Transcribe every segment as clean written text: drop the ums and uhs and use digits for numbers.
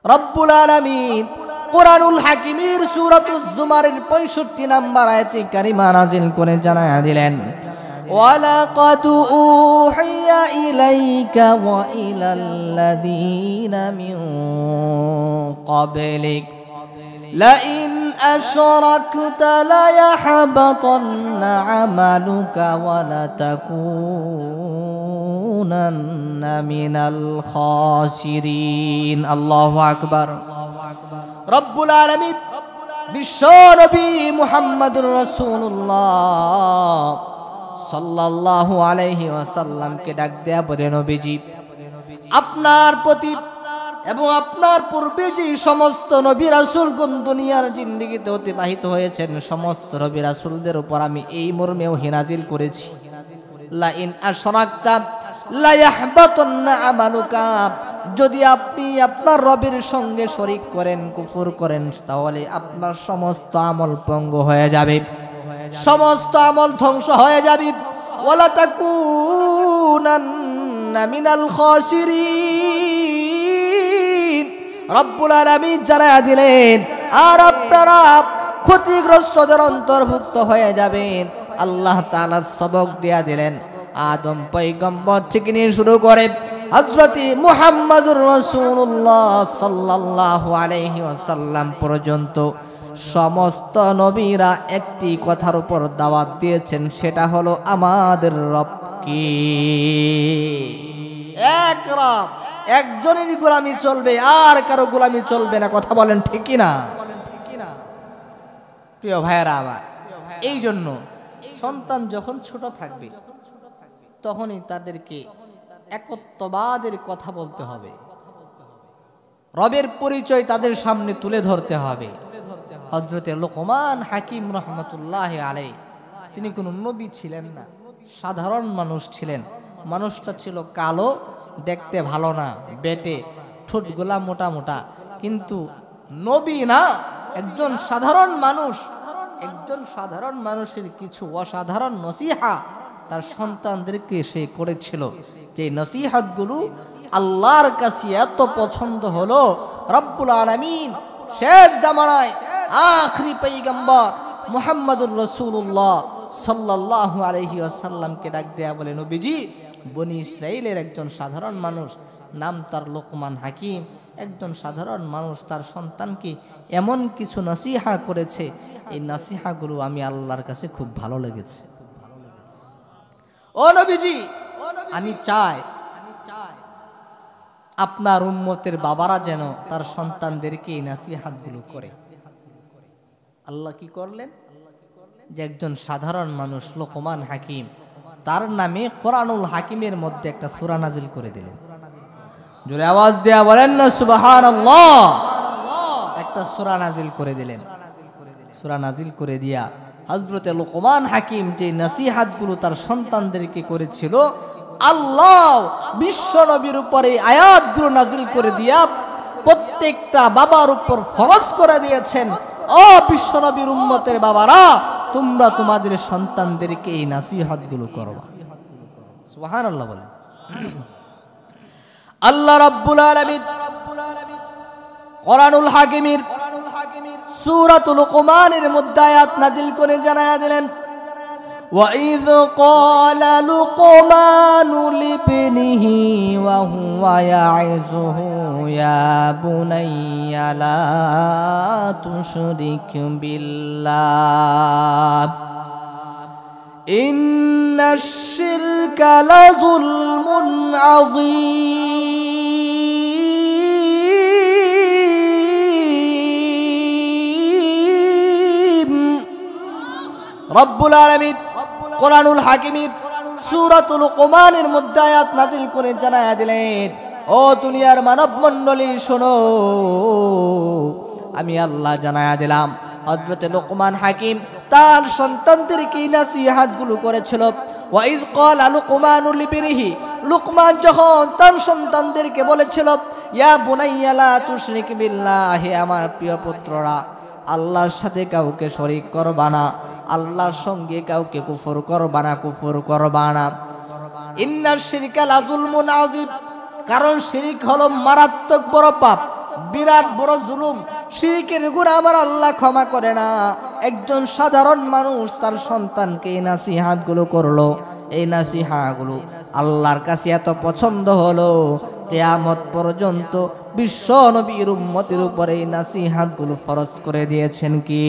রব্বুল আলামিন কুরআনুল হাকিমের সূরাতুজ জুমারের 65 নম্বর আয়াতে কারিমা নাযিল করে জানায়া দিলেন, ওয়ালাকাদ উহিয়া ইলাইকা ওয়া ইলাল্লাযীনা মিন ক্বাবলিক লাইন আশরাকতা লায়াহবাতান্না আমালুকা ওয়া লাতাকুনান্না মিনাল খাসিরিন। আল্লাহু আকবার। রব্বুল আলামিন বিশ্ব নবী মুহাম্মদুর রাসূলুল্লাহ সাল্লাল্লাহু আলাইহি ওয়াসাল্লামকে ডাক দেয়া বলে, নবীজি আপনার প্রতি এবং আপনার পূর্বে যে সমস্ত নবী রাসূলগণ দুনিয়ার জিন্দেগিতে অতিবাহিত হয়েছেন সমস্ত নবী রাসূলদের উপর আমি এই মর্মে ওহী নাযিল করেছি, লা ইন আশরাকতা লা ইয়াহবাতান্না আমালুকা, যদি আপনি আপনার রবের সঙ্গে শরীক করেন, কুফর করেন, তাহলে আপনার সমস্ত আমল পঙ্গু হয়ে যাবে, সমস্ত আমল ধ্বংস হয়ে যাবে, ওয়ালা তাকুনান্না মিনাল খাসিরিন। রব্বুল আলামিন জানায়া দিলেন, আর আপনারা ক্ষতিগ্রস্তদের অন্তর্ভুক্ত হয়ে যাবেন। আল্লাহ তাআলা সবক দিয়া দিলেন, আদম পয়গম্বর থেকে নিয়ে শুরু করে হযরতি মুহাম্মদুর রাসূলুল্লাহ সাল্লাল্লাহু আলাইহি ওয়াসাল্লাম পর্যন্ত সমস্ত নবীরা একটি কথার উপর দাওয়াত দিয়েছেন, সেটা হলো আমাদের রব কি, এক রব, একজনেরই গোলামি চলবে, আর কারো গোলামি চলবে না। কথা বলেন ঠিক কি না? প্রিয় ভাইয়েরা আমার, এই জন্য সন্তান যখন ছোট থাকবে তখনই তাদেরকে একত্ববাদের কথা বলতে হবে, রবের পরিচয় তাদের সামনে তুলে ধরতে হবে। হযরতে লোকমান হাকিম রহমতুল্লাহি আলাইহি তিনি কোনো নবী ছিলেন না, সাধারণ মানুষ ছিলেন। মানুষটা ছিল কালো, দেখতে ভালো না, বেটে, ঠোঁটগুলা মোটা মোটা, কিন্তু নবী না, একজন সাধারণ মানুষ। একজন সাধারণ মানুষের কিছু অসাধারণ নসিহা তার সন্তানদেরকে সে করেছিল, যে নসিহতগুলো আল্লাহর কাছে এত পছন্দ হলো, রব্বুল আলামিন শেষ জামানায় আখরি পয়গম্বর মুহাম্মদুর রাসূলুল্লাহ সাল্লাল্লাহু আলাইহি ওয়াসাল্লামকে ডাক দেয়া বলে, নবীজি বনি ইসরাইলের একজন সাধারণ মানুষ, নাম তার লোকমান হাকিম, একজন সাধারণ মানুষ তার সন্তানকে এমন কিছু নসিহা করেছে, এই নসিহাগুলো আমি আল্লাহর কাছে খুব ভালো লেগেছে। ও নবীজি, আমি চাই আপনার উম্মতের বাবারা যেন তার সন্তানদেরকে এই নসিহাতগুলো করে। আল্লাহ কি করলেন, যে একজন সাধারণ মানুষ লোকমান হাকিম, তার নামে কোরআনুল হাকিমের মধ্যে একটা সূরা নাজিল করে দিলেন। জোরে আওয়াজ দেয়া বলেন না সুবহানাল্লাহ। একটা সূরা নাজিল করে দিলেন। সূরা নাজিল করে দিয়া হযরতে লোকমান হাকিম যে নসিহতগুলো তার সন্তানদেরকে করেছিল, আল্লাহ বিশ্ব নবীর উপরে আয়াতগুলো নাজিল করে দিয়া প্রত্যেকটা বাবার উপর ফরজ করে দিয়েছেন, ও বিশ্ব নবীর উম্মতের বাবারা, তোমরা তোমাদের সন্তানদেরকে এই নসিহতগুলো করবা। সুবহানাল্লাহ বলেন। আল্লাহ রাব্বুল আলামিন কোরআনুল হাকিমের সূরাতুল লুকমানের মধ্যে আয়াত নাযিল করে জানায়া দিলেন, وَإِذْ قَالَ لُقْمَانُ لِابْنِهِ وَهُوَ يَعِظُهُ يَا بُنَيَّ لَا تُشْرِكْ بِاللَّهِ إِنَّ الشِّرْكَ لَظُلْمٌ عَظِيمٌ। রব্বুল আলামিন কোরআনুল হাকিমের সূরাতুল লুকমানের মধ্যে আয়াত নাযিল করে জানায়া দিলেন, ও দুনিয়ার মানব মণ্ডলী শোনো, আমি আল্লাহ জানায়া দিলাম হযরতে লোকমান হাকিম তার সন্তানদেরকে নসিহতগুলো করেছিল। ওয়াইজ ক্বালা লুকমানু লিবনিহি, লোকমান যখন তার সন্তানদেরকে বলেছিল, ইয়া বুনাইয়া লা তুশরিক বিল্লাহ, হে আমার প্রিয় পুত্ররা, আল্লাহর সাথে কাউকে শরীক করবা না, আল্লাহর সঙ্গে কাউকে কুফর করবা না, কুফর করবা না। ইন্নাশ শিরকা লাযুলমুন আযীম, কারণ শিরিক হলো মারাত্মক বড় পাপ। বিরাট বড় জুলুম, শিরকের গুনাহ আমার আল্লাহ ক্ষমা করে না। একজন সাধারণ মানুষ তার সন্তানকে এই নাসিহাতগুলো করলো, এই নাসিহাগুলো আল্লাহর কাছে এত পছন্দ হলো, কিয়ামত পর্যন্ত বিশ্ব নবীর উম্মতের উপরে এই নাসিহাতগুলো ফরজ করে দিয়েছেন। কি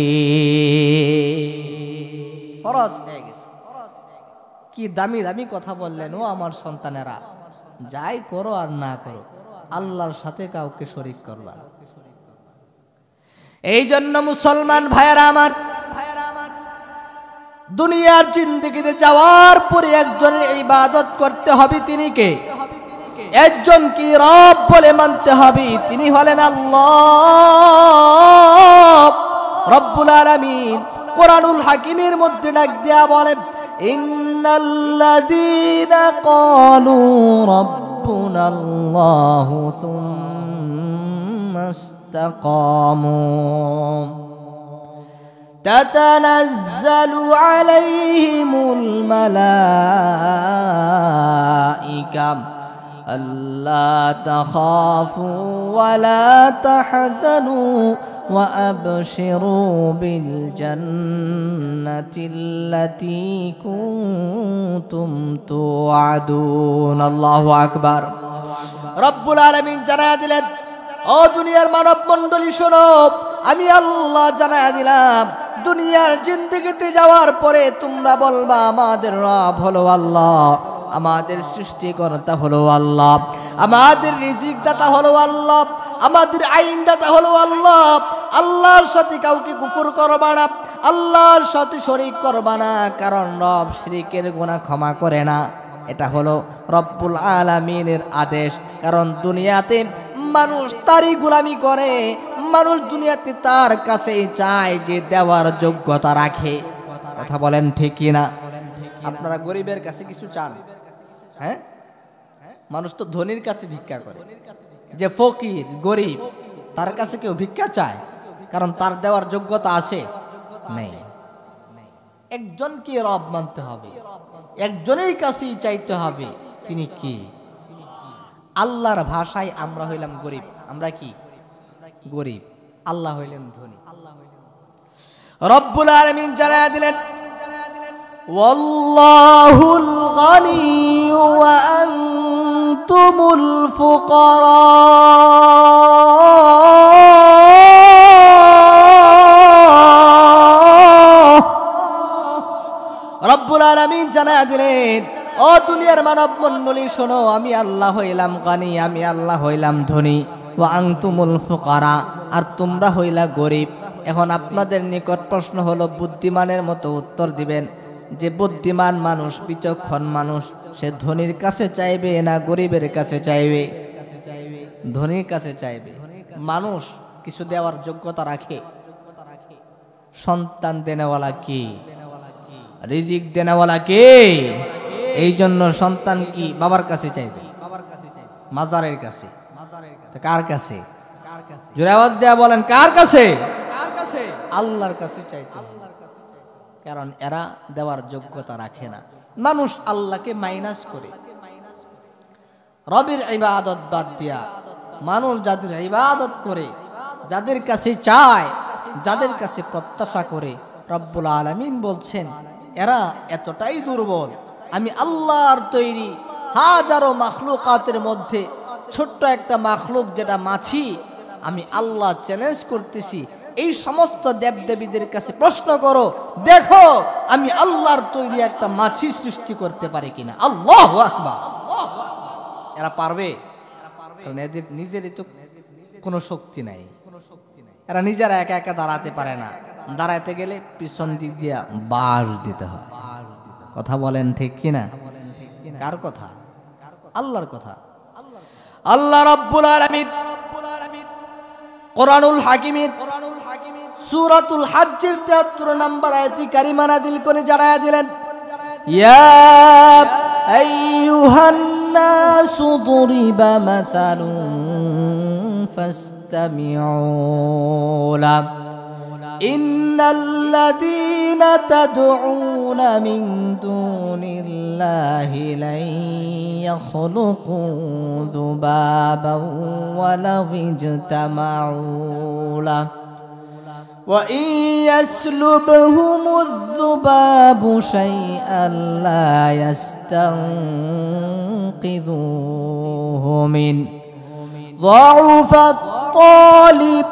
ফরজ হয়ে গেছে। কি দামি দামি কথা বললেন, ও আমার সন্তানেরা, যাই করো আর না করো আল্লাহর সাথে কাউকে শরীক করবা না। এই জন্য মুসলমান ভাইয়েরা আমার, দুনিয়ার জিন্দেগিতে যাওয়ার পরে একজনের ইবাদত করতে হবে। তিনি কে? একজন কি রব বলে মানতে হবে, তিনি হলেন আল্লাহ রব্বুল আলামিন। কোরআনুল হাকিমের মধ্যে ডাক দেয়া বলেন, ইন্নাল্লাযীনা ক্বালু রাব্বুনাল্লাহু সুম্মা ইসতাকামু তাতানাজ্জালু আলাইহিমুল মালাইকা আল্লা তাখাফু ওয়া লা তাহজানু ওয়া আবশিরু বিল জান্নাতিল্লাতী কুনতুম তুআদুন। আল্লাহু আকবার। রব্বুল আলামিন জানায়া দিলেন, ও দুনিয়ার মানব মণ্ডলী শোনো, আমি আল্লাহ জানায়া দিলাম, দুনিয়ার জিন্দেগিতে যাওয়ার পরে তোমরা বলবা আমাদের রব হলো আল্লাহ, আমাদের সৃষ্টিকর্তা হলো আল্লাহ, আমাদের রিজিক দাতা হলো আল্লাহ, আমাদের আইন দাতা হলো আল্লাহ। আল্লাহর সাথে কাউকে কুফর করবা না, আল্লাহর সাথে শরীক করবা না, কারণ রব শিরকের গুনাহ ক্ষমা করে না। এটা হলো রব্বুল আলামিনের আদেশ। কারণ দুনিয়াতে মানুষ তারই গোলামি করে, মানুষ দুনিয়াতে তার কাছেই চায় যে দেওয়ার যোগ্যতা রাখে। কথা বলেন ঠিক কিনা? আপনারা গরিবের কাছে কিছু চান? হ্যাঁ, মানুষ তো ধনীর কাছে ভিক্ষা করে। যে ফকির গরিব তার কাছে কেউ ভিক্ষা চায়? কারণ তার দেওয়ার যোগ্যতা আছে নেই। একজনকে রব মানতে হবে, একজনের কাছেই চাইতে হবে। তিনি কি? আল্লাহর ভাষায় আমরা হইলাম গরিব। আমরা কি? গরিব। আল্লাহ হইলেন ধনী। রব্বুল আলামিন জানায়া দিলেন, ওয়াল্লাহুল গানিয়্যু ওয়া আনতুমুল ফুকারা। রব্বুল আলামিন জানায়া দিলেন, ও দুনিয়ার মানব মণ্ডলী শোনো, আমি আল্লাহ হইলাম গানি, আমি আল্লাহ হইলাম ধনী। ওয়া আনতুমুল ফুকারা, আর তোমরা হইলা গরিব। এখন আপনাদের নিকট প্রশ্ন হলো, বুদ্ধিমানের মতো উত্তর দিবেন যে বুদ্ধিমান মানুষ, বিচক্ষণ মানুষ, সে ধনীর কাছে চাইবে না গরিবের কাছে চাইবে? ধনীর কাছে চাইবে। মানুষ কিছু দেওয়ার যোগ্যতা রাখে। সন্তান দেনেওয়ালা কে? রিজিক দেনেওয়ালা কে? এই জন্য সন্তান কি বাবার কাছে চাইবে? মাজারের কাছে? কার কাছে? জোরে আওয়াজ দেয়া বলেন, কার কাছে? আল্লাহর কাছে চাইতে হবে। কারণ এরা দেওয়ার যোগ্যতা রাখে না। মানুষ আল্লাহকে মাইনাস করে, রবের ইবাদত বাদ দিয়া মানুষ যাদের ইবাদত করে, যাদের কাছে চায়, যাদের কাছে প্রত্যাশা করে, রব্বুল আলামিন বলছেন এরা এতটাই দুর্বল। আমি আল্লাহর তৈরি হাজারো মাখলুকাতের মধ্যে ছোট্ট একটা মাখলুক যেটা মাছি, আমি আল্লাহ চ্যালেঞ্জ করতেছি, এই সমস্ত দেবদেবীদের কাছে প্রশ্ন করো, দেখো আমি আল্লাহর তৈরি একটা মাছি সৃষ্টি করতে পারি কিনা। আল্লাহু আকবার। এরা পারবে? কারণ এদের নিজেরই তো কোনো শক্তি নাই। এরা নিজেরা একা একা দাঁড়াতে পারে না, দাঁড়াতে গেলে পিছন দিক দিয়ে বাঁশ দিতে হয়। কথা বলেন ঠিক কিনা? কার কথা? আল্লাহর কথা। আল্লাহ রাব্বুল আলামিন কোরআনুল হাকিমের সূরাতুল হজ্জের ৭৩ নম্বর আয়াতে কারিমা নাযিল করে জানায়া দিলেন, ইয়া আইয়ুহান নাসু দুরিবা মাসালুন ফাসতামিউ লা ইন্নাল্লাযীনা তাদউনা মিন দুন দুনিল্লাহি লাই ইয়াখলুকু যুবাবান ওয়ালাউ ইজতামাউ লাহু وَإِن يَسْلُبْهُمُ الذُّبَابُ شَيْئًا لَّا يَسْتَنقِذُوهُ مِنْهُ ضَعُفَ الطَّالِبُ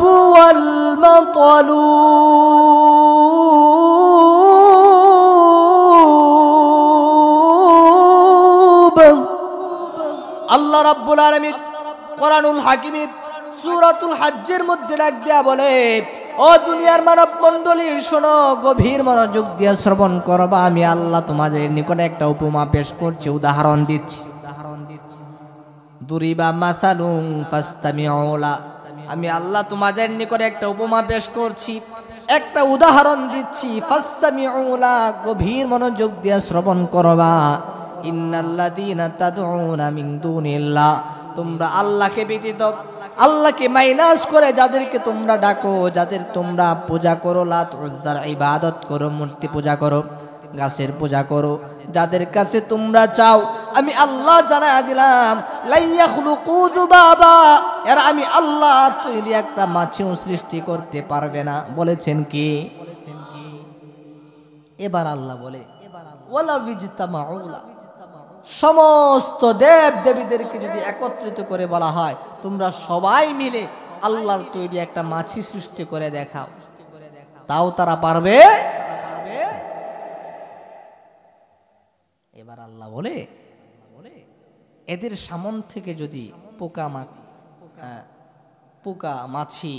وَالْمَطْلُوبُ আল্লাহ রাব্বুল আলামিন কোরআনুল হাকিমের সূরাতুল হজ্জের মধ্যে ডাক দেয়া বলে, ও দুনিয়ার মানব মণ্ডলী শোনো, গভীর মনোযোগ দিয়ে শ্রবণ করবা। আমি আল্লাহ তোমাদের নিকটে একটা উপমা পেশ করছি, উদাহরণ দিচ্ছি। দুরিবা মাসালুন ফাসতামিউ লা, আমি আল্লাহ তোমাদের নিকটে একটা উপমা পেশ করছি, একটা উদাহরণ দিচ্ছি। ফাসতামিউ লা, গভীর মনোযোগ দিয়ে শ্রবণ করবা। ইন্নাল্লাযীনা তাদউনা মিন দুনিল্লাহ, তোমরা আল্লাহকে ব্যতীত, আল্লাহকে মাইনাস করে যাদেরকে তোমরা ডাকো, যাদের তোমরা পূজা করো, লাত উজ্জার ইবাদত করো, মূর্তি পূজা করো, গাছের পূজা করো, যাদের কাছে তোমরা চাও, আমি আল্লাহ জানায়া দিলাম লা ইয়াখলুকু যুবাবা, এরা আমি আল্লাহ তৈরি একটা মাছিও সৃষ্টি করতে পারবে না। বলেছেন কি? এবার আল্লাহ বলে ওয়ালা বিজতামাউ লা, সমস্ত দেব দেবীদেরকে যদি একত্রিত করে বলা হয়, তোমরা সবাই মিলে আল্লাহর তৈরি একটা মাছি সৃষ্টি করে দেখাও, তাও তারা পারবে? এবার আল্লাহ বলে, এদের সামন থেকে যদি পোকা মাছি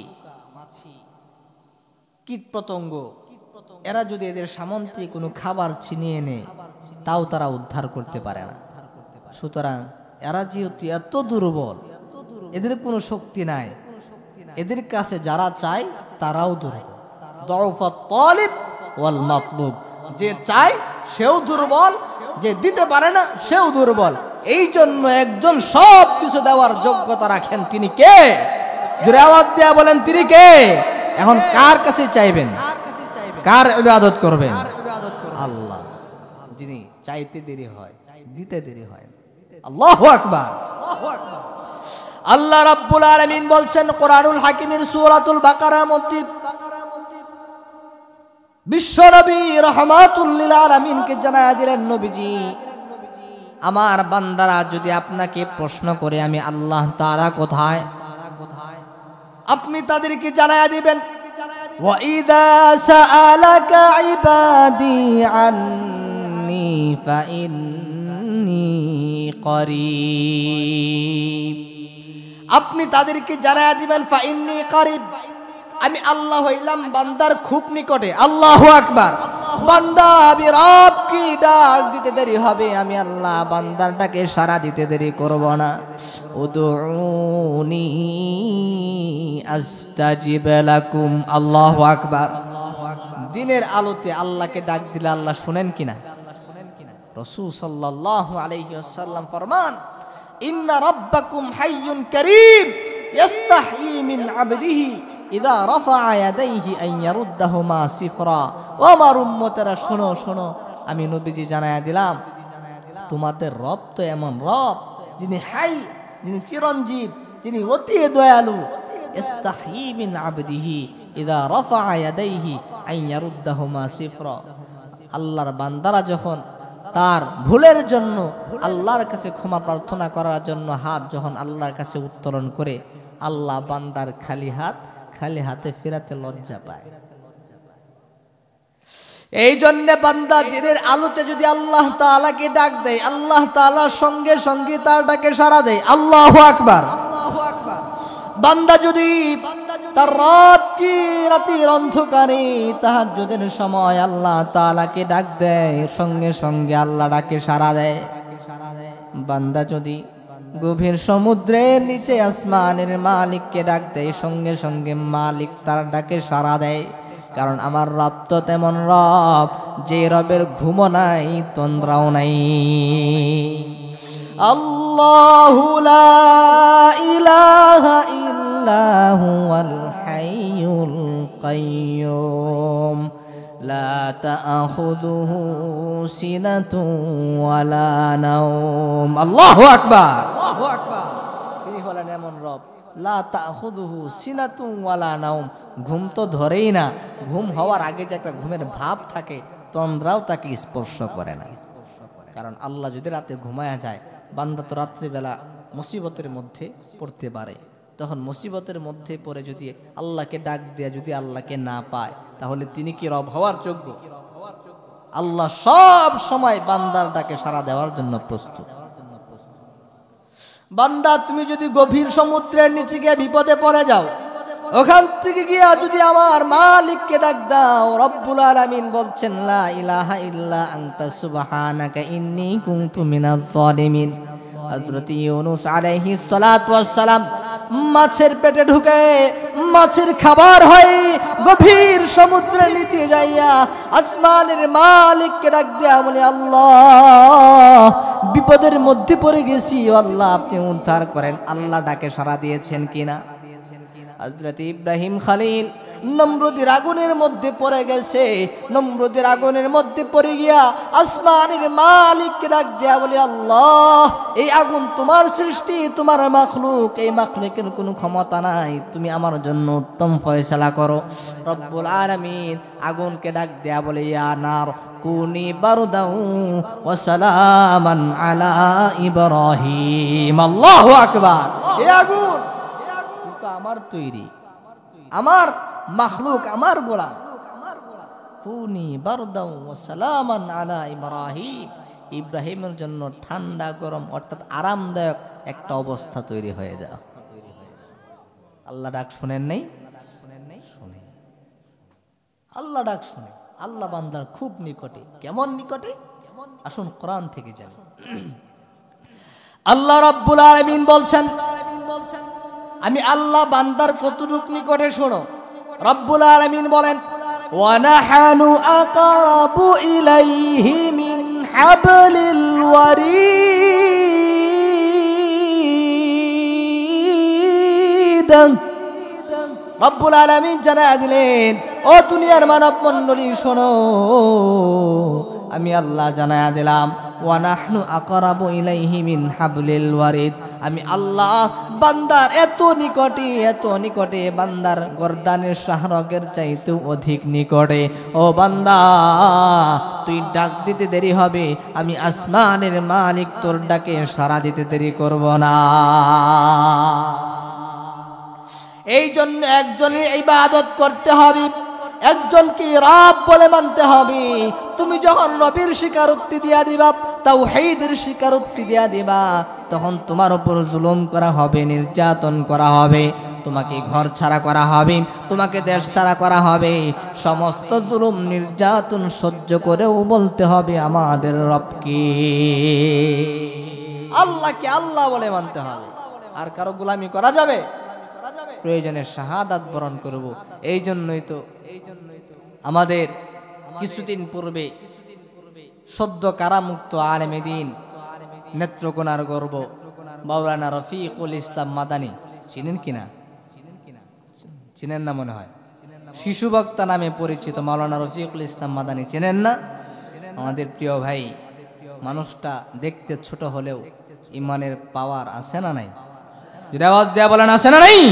কীট পতঙ্গ এরা যদি এদের সামন থেকে কোনো খাবার ছিনিয়ে নেয়, তাও তারা উদ্ধার করতে পারে না। সুতরাং এরা যেহেতু এত দুর্বল, এদের কোনো শক্তি নাই, এদের কাছে যারা চায় তারাও দুর্বল। দউফাত তালিব ওয়াল মাতলুব, যে চায় সেও দুর্বল, যে দিতে পারে না সেও দুর্বল। এই জন্য একজন সব কিছু দেওয়ার যোগ্যতা রাখেন, তিনি কে? জোরে আওয়াজ দেয়া বলেন, তিনি কে? এখন কার কাছে চাইবেন? কার ইবাদত করবেন? আল্লাহ, যিনি চাইতে দেরি হয়, দিতে দেরি হয়। আল্লাহু আকবার। আল্লাহ রাব্বুল আলামিন বলছেন কোরআনুল হাকিমের সূরাতুল বাকারার মধ্যে, বিশ্বনবী রাহমাতুল লিল আলামিনকে জানায়া দিলেন, নবীজি আমার বান্দারা যদি আপনাকে প্রশ্ন করে আমি আল্লাহ তাআলা কোথায়, আপনি তাদেরকে জানায়া দিবেন ওয়া ইযা সাআলাকা ইবাদি আন্নী ফাইন্নী করিব, আপনি তাদেরকে জানায়া দিবেন ফাইন্নী করিব, আমি আল্লাহ হইলাম বান্দার খুব নিকটে। আল্লাহু আকবার। বান্দা আমি রব কি ডাক দিতে দেরি হবে, আমি আল্লাহ বান্দার ডাকে সাড়া দিতে দেরি করব না। উদউনি আস্তাজিব লাকুম। আল্লাহু আকবার। দিনের আলোতে আল্লাহকে ডাক দিলে আল্লাহ শুনেন কিনা? রাসূল সাল্লাল্লাহু আলাইহি ওয়াসাল্লাম ফরমান, ইন্না রাব্বাকুম হাইয়ুন কারীম ইস্তাহি মিন আবদিহি ইযা রাফা ইয়াদাইহি আন ইয়ারুদ্দাহুমা সিফরা। ও আমার উম্মতেরা শোনো শোনো, আমি নবীজি জানায়া দিলাম তোমাদের রব তো এমন রব যিনি হাই, যিনি চিরঞ্জীব, যিনি অতি দয়ালু। ইস্তাহি মিন আবদিহি ইযা রাফা ইয়াদাইহি আন ইয়ারুদ্দাহুমা সিফরা। আল্লাহর বান্দারা যখন তার ভুলের জন্য আল্লাহর কাছে ক্ষমা প্রার্থনা করার জন্য হাত যখন আল্লাহর কাছে উত্তোলন করে, আল্লাহ বান্দার খালি হাতে ফেরাতে লজ্জা পায়। এই জন্য বান্দা দিনের আলোতে যদি আল্লাহ তাআলাকে ডাক দেয়, আল্লাহ তাআলার সঙ্গে সঙ্গে তার ডাকে সাড়া দেয়। আল্লাহু আকবার। বান্দা যদি তার রাত কি রাতের অন্ধকারে তাহাজ্জুদের সময় আল্লাহ তাআলাকে ডাক দেয়, সঙ্গে সঙ্গে আল্লাহ ডাকে সাড়া দেয়। বান্দা যদি গভীর সমুদ্রের নিচে আসমানের মালিককে ডাক দেয়, সঙ্গে সঙ্গে মালিক তার ডাকে সাড়া দেয়। কারণ আমার রব তো তেমন রব যে রবের ঘুমও নাই, তন্দ্রাও নাই। আল্লাহু লা ইলাহা ইল্লা হুয়াল হাইয়ুল কাইয়্যুম লা তাআখুযুহু সিনাতুন ওয়ালা নাওম। আল্লাহু আকবার, আল্লাহু আকবার। তিনি হলেন এমন রব, লা তাআখুযুহু সিনাতুন ওয়ালা নাওম, ঘুম তো ধরেই না, ঘুম হওয়ার আগে যে একটা ঘুমের ভাব থাকে, তন্দ্রাও তাকে স্পর্শ করে না। কারণ আল্লাহ যদি রাতে ঘুমায়া যায়, বান্দা তো রাত্রিবেলা মুসিবতের মধ্যে পড়তে পারে, তখন মুসিবতের মধ্যে পড়ে যদি আল্লাহকে ডাক দেয়া যদি আল্লাহকে না পায়, তাহলে তিনি কি রব হওয়ার যোগ্য? আল্লাহ সব সময় বান্দার ডাকে সাড়া দেওয়ার জন্য প্রস্তুত। বান্দা তুমি যদি গভীর সমুদ্রের নিচে গিয়ে বিপদে পড়ে যাও, ওখান থেকে গিয়া যদি আমার মালিককে ডাক দাও, রব্বুল আলামিন বলছেন লা ইলাহা ইল্লা আনতা সুবহানাকা ইন্নী কুনতু মিনাজ জালিমিন। হযরত ইউনূস আলাইহিস সালাতু ওয়াস সালাম মাছের পেটে ঢুকে মাছের খাবার হয়, গভীর সমুদ্রের নিচে যাইয়া আসমানের মালিককে ডাক দেয়া বলে, আল্লাহ বিপদের মধ্যে পড়ে গেছি, আল্লাহ আপনি উদ্ধার করেন। আল্লাহ ডাকে সাড়া দিয়েছেন কিনা? হযরত ইব্রাহিম খলিল নমরুদের আগুনের মধ্যে পড়ে গেছে, নমরুদের আগুনের মধ্যে পড়ে গিয়া আসমানের মালিককে ডাক দেয়া বলে, আল্লাহ এই আগুন তোমার সৃষ্টি, তোমার মাখলুক, এই মাখলুকের কোনো ক্ষমতা নাই, তুমি আমার জন্য উত্তম ফয়সালা করো। রব্বুল আলামিন আগুনকে ডাক দেয়া বলে, ইয়া নার কুনি বারদাউ ওয়া সালামান আলা ইব্রাহিম। আল্লাহু আকবার। এই আগুন তো আমার তৈরি, আমার মাখলুক, আমার গোলাম। কুনি বারদাউ ওয়া সালামান আলা ইব্রাহিম, ইব্রাহিমের জন্য ঠান্ডা গরম অর্থাৎ আরামদায়ক একটা অবস্থা তৈরি হয়ে যায়। আল্লাহ ডাক শুনেন নাই? শুনে, আল্লাহ ডাক শুনে। আল্লাহ বান্দার খুব নিকটে। কেমন নিকটে? আসুন কোরআন থেকে জানি। আল্লাহ রাব্বুল আলামিন বলছেন, আমি আল্লাহ বান্দার কতটুক নিকটে শোনো। রব্বুল আলামিন বলেন, ওয়া নাহানু আকরাবু ইলাইহি মিন হাবলিল ওয়ারিদ। রব্বুল আলামিন জানায়া দিলেন, ও দুনিয়ার মানব মণ্ডলী শোনো, আমি আল্লাহ জানায়া দিলাম, ওয়া নাহনু আকরাবু ইলাইহি মিন হাবলিল ওয়ারিদ, আমি আল্লাহ বান্দার এত নিকটে, এত নিকটে, বান্দার গর্দানের শাহরগের চাইতেও অধিক নিকটে। ও বান্দা তুই ডাক দিতে দেরি হবে, আমি আসমানের মালিক তোর ডাকে সাড়া দিতে দেরি করব না। এই জন্য একজনের ইবাদত করতে হবে, একজনকে রব বলে মানতে হবে। তুমি যখন রবের স্বীকারোক্তি দিয়া দিবা, তাওহীদের স্বীকারোক্তি দিয়া দিবা, তখন তোমার উপর জুলুম করা হবে, নির্যাতন করা হবে, তোমাকে ঘর ছাড়া করা হবে, তোমাকে দেশ ছাড়া করা হবে। সমস্ত জুলুম নির্যাতন সহ্য করেও বলতে হবে আমাদের রবকে, আল্লাহকে আল্লাহ বলে মানতে হবে। আর কারো গোলামি করা যাবে? প্রয়োজনে শাহাদাত বরণ করব। এই জন্যই তো আমাদের কিছুদিন পূর্বে সদ্য কারামুক্ত আলেমে দ্বীন, নেত্রকোনার গর্ব মাওলানা রফিকুল ইসলাম মাদানী, চিনেন কিনা? চিনেন না মনে হয়। শিশু বক্তা নামে পরিচিত মাওলানা রফিকুল ইসলাম মাদানী চিনেন না? আমাদের প্রিয় ভাই, মানুষটা দেখতে ছোট হলেও ইমানের পাওয়ার আছে না নাই? আওয়াজ দেয়া বলেন, আছে না নাই?